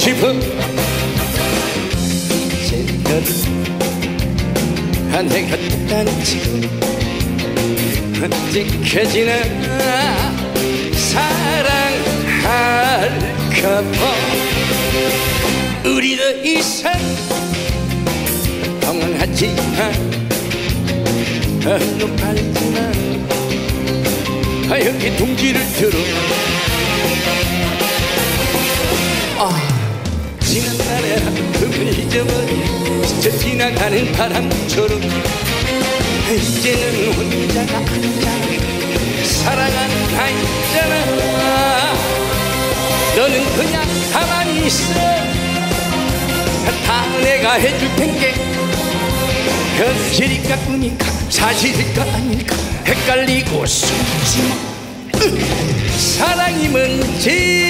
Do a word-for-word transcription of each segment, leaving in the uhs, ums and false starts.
싶어. 이제 너를 내가 떠난 지금 언제까지나 사랑할까봐. 우리 더 이상 방황하지마. 눈 팔지마. 여기 동지를 들어. 아, 지난 날의 아픔을 잊어버려. 스쳐 지나가는 바람처럼 이제는 혼자가 아니잖아. 사랑하는 아이잖아. 너는 그냥 가만히 있어. 다 내가 해줄 텐게. 현실일까 꿈일까 사실일까 아닐까 헷갈리고 숨지마. 사랑이 뭔지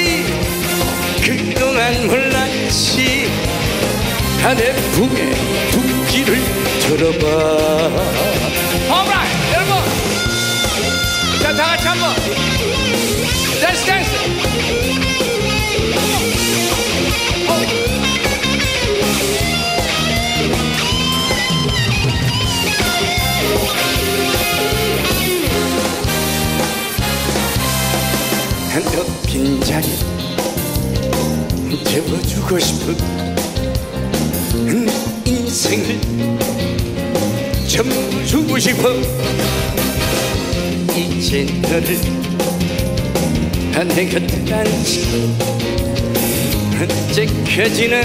그동안 몰랐지. 내 품에 둥지를 들어봐. Alright, 여러분, 자, 다 같이 한번 댄스 댄스. 너 빈자리 채워주고 싶어. 인생을 전부 주고 싶어. 이제 너를 내가 떠난 지 언제까지나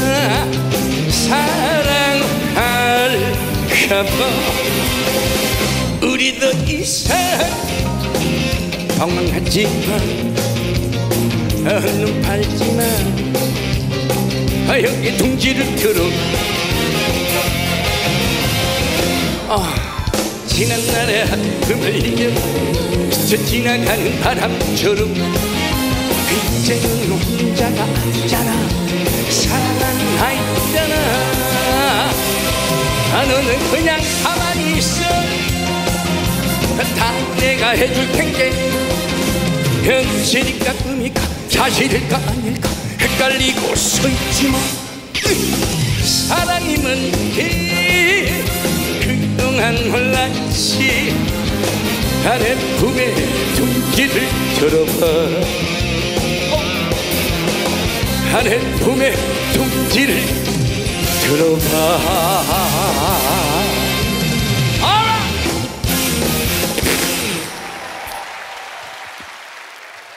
사랑할까봐. 우리 더 이상 방황하지마. 눈 팔지마. 여기 둥지를 틀어. 아, 지난 날의 아픔을 잊어 스쳐 지나가는 바람처럼 이제는 혼자가 아니잖아. 사랑하는 아이잖아. 아, 너는 그냥 가만히 있어. 다 내가 해줄 텐게. 현실일까 꿈일까 사실일까 아닐까 헷갈리고 서있지마. 사랑이 뭔지 그동안 몰랐지. 내 품에 둥지를 들어봐. 내 품에 둥지를 들어봐.